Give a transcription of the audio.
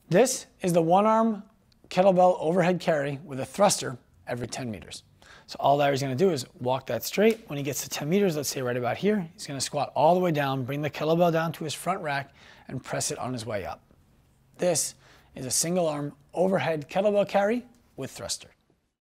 This is the one-arm kettlebell overhead carry with a thruster every 10 meters. So all Larry's gonna do is walk that straight. When he gets to 10 meters, let's say right about here, he's gonna squat all the way down, bring the kettlebell down to his front rack, and press it on his way up. This is a single arm overhead kettlebell carry with thruster.